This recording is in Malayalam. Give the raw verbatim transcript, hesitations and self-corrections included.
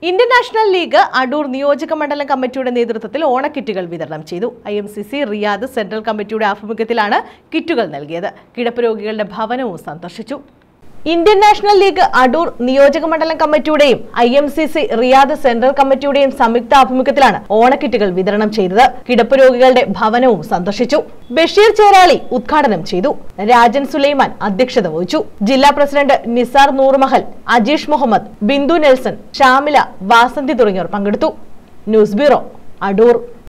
ഇന്ത്യൻ നാഷണൽ ലീഗ് അടൂർ നിയോജക മണ്ഡലം കമ്മിറ്റിയുടെ നേതൃത്വത്തിൽ ഓണക്കിറ്റുകൾ വിതരണം ചെയ്തു. I M C C Riyadh central കമ്മിറ്റിയുടെ ആഭിമുഖ്യത്തിലാണ് കിറ്റുകൾ നൽകിയത്. കിടപ്പ് രോഗികളുടെ ഭവനവും സന്ദർശിച്ചു. ഇന്ത്യൻ നാഷണൽ ലീഗ് അടൂർ നിയോജക മണ്ഡലം കമ്മിറ്റിയുടെയും I M C C Riyadh central കമ്മിറ്റിയുടെയും സംയുക്ത ആഭിമുഖ്യത്തിലാണ് ഓണക്കിറ്റുകൾ വിതരണം ചെയ്തത്. കിടപ്പ് രോഗികളുടെ ഭവനവും സന്ദർശിച്ചു. ബഷീർ ചേരാളി ഉദ്ഘാടനം ചെയ്തു. രാജൻ സുലൈമാൻ അധ്യക്ഷത വഹിച്ചു. ജില്ലാ പ്രസിഡന്റ് നിസാർ നൂർമഹൽ, അജീഷ് മുഹമ്മദ്, ബിന്ദു നെൽസൺ, ഷാമില, വാസന്തി തുടങ്ങിയവർ പങ്കെടുത്തു. News bureau, Adoor.